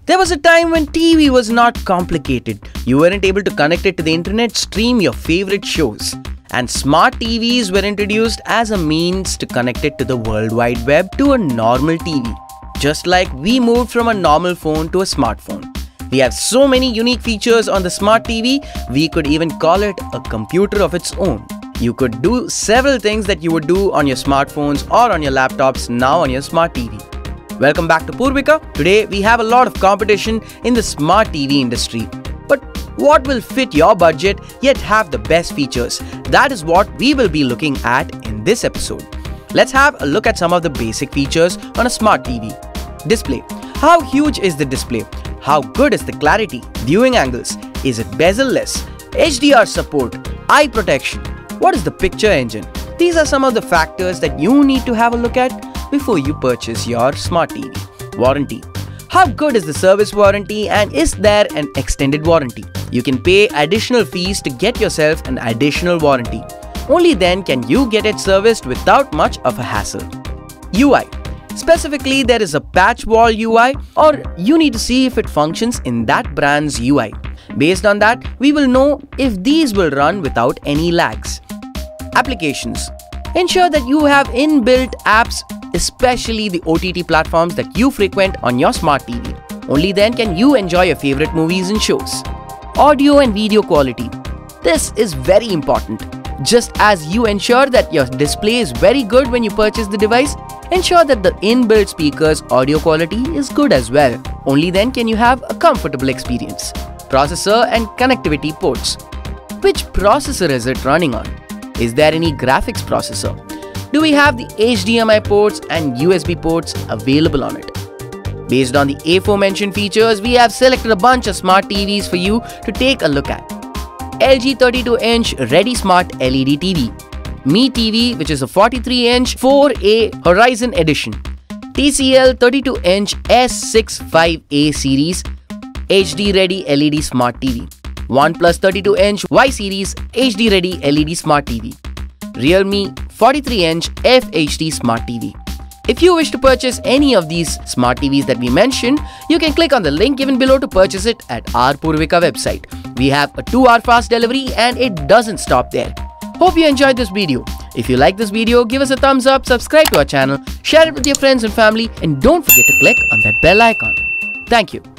There was a time when TV was not complicated. You weren't able to connect it to the internet, stream your favorite shows. And smart TVs were introduced as a means to connect it to the World Wide Web to a normal TV. Just like we moved from a normal phone to a smartphone. We have so many unique features on the smart TV, we could even call it a computer of its own. You could do several things that you would do on your smartphones or on your laptops now on your smart TV. Welcome back to Purvika. Today we have a lot of competition in the smart TV industry. But what will fit your budget yet have the best features? That is what we will be looking at in this episode. Let's have a look at some of the basic features on a smart TV. Display. How huge is the display? How good is the clarity? Viewing angles. Is it bezel-less? HDR support. Eye protection. What is the picture engine? These are some of the factors that you need to have a look at before you purchase your smart TV. Warranty. How good is the service warranty and is there an extended warranty? You can pay additional fees to get yourself an additional warranty. Only then can you get it serviced without much of a hassle. UI. Specifically, there is a patch wall UI or you need to see if it functions in that brand's UI. Based on that, we will know if these will run without any lags. Applications. Ensure that you have inbuilt apps, especially the OTT platforms that you frequent on your smart TV. Only then can you enjoy your favorite movies and shows. Audio and video quality. This is very important. Just as you ensure that your display is very good when you purchase the device, ensure that the inbuilt speaker's audio quality is good as well. Only then can you have a comfortable experience. Processor and connectivity ports. Which processor is it running on? Is there any graphics processor? Do we have the HDMI ports and USB ports available on it? Based on the aforementioned features, we have selected a bunch of smart TVs for you to take a look at. LG 32-inch Ready Smart LED TV. Mi TV, which is a 43-inch 4A Horizon Edition. TCL 32-inch S65A series HD Ready LED Smart TV. OnePlus 32-inch Y series HD Ready LED Smart TV. Realme 43-inch FHD Smart TV. If you wish to purchase any of these smart TVs that we mentioned, you can click on the link given below to purchase it at our Purvika website. We have a 2-hour fast delivery and it doesn't stop there. Hope you enjoyed this video. If you like this video, give us a thumbs up, subscribe to our channel, share it with your friends and family, and don't forget to click on that bell icon. Thank you.